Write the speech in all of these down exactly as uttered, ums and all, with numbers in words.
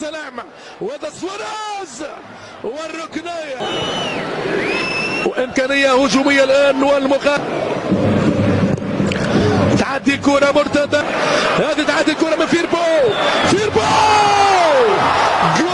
سلام وهذا سواريز والركنيه وامكانيه هجوميه الان والمخالف. تعدي كره مرتده، هذه تعدي الكره من فيربو فيربو جول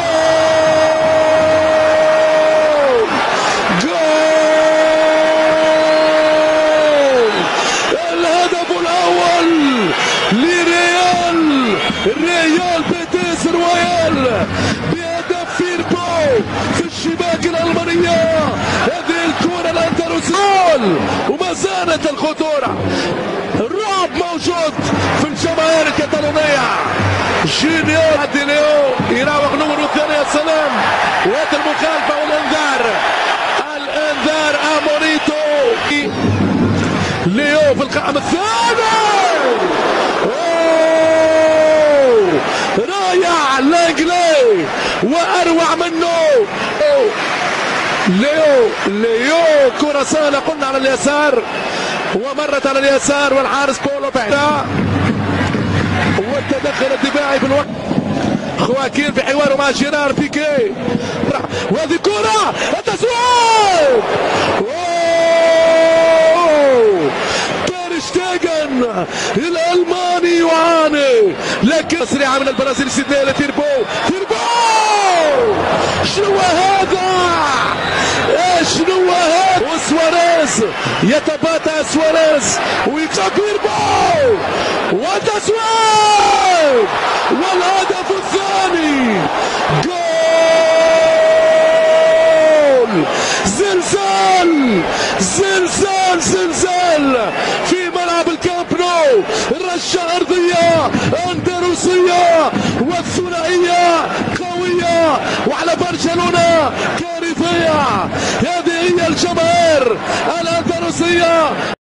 جول الهدف الاول لريال ريال بيتيس رويال بهدف فيربو في الشباك الالمانيه. هذه الكره الاندلسيه وما زالت الخطوره، الرعب موجود في الجماهير الكتالونيه. جينيور دي ليو يراوغ نمرو الثاني يا سلام، وهذه المخالفه والانذار الانذار اموريتو ليو في القائم الثاني. رائع لانجلي واروع منه ليو ليو كرة سهلة قلنا على اليسار ومرت على اليسار والحارس بولو بعدها والتدخل الدفاعي في الوقت. خواكين في حواره مع جيرار بيكي وهذه كرة التسويق تير شتيغن الالماني يعاني لكن سريعة من البرازيل سيدني لتيربو تيربو. شنو هذا؟ شنو هذا؟ وسواريز يتباتى سواريز ويكسب تيربو والتسويق والهدف الثاني. جول زلزال زلزال زلزال في ملعب الكامب نو. رشة أرضية أندلسية والثنائية قوية وعلى برشلونة كارثية. هذه هي الجماهير الأندلسية.